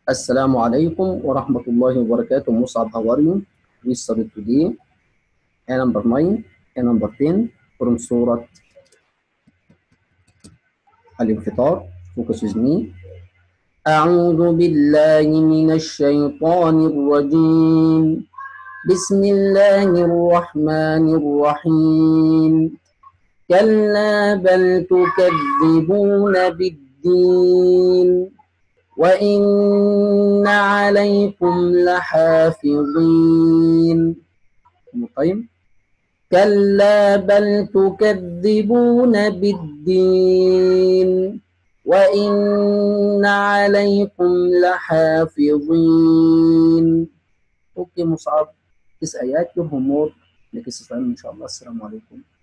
Assalamu alaikum wa rahmatullahi wa barakatuh. Musab, how are you? We studied today ayat number 9 and number 10 from Surah Al-Infitaar. Focus with me. أعوذ بالله من الشيطان الرجيم. بسم الله الرحمن الرحيم. كلا بل تكذبون بالدين وإن عليكم لحافظين. طيب. كلا بل تكذبون بالدين وإن عليكم لحافظين. Okay, Musab. This ayat your homework. Next time, inshallah. Assalamu alaikum.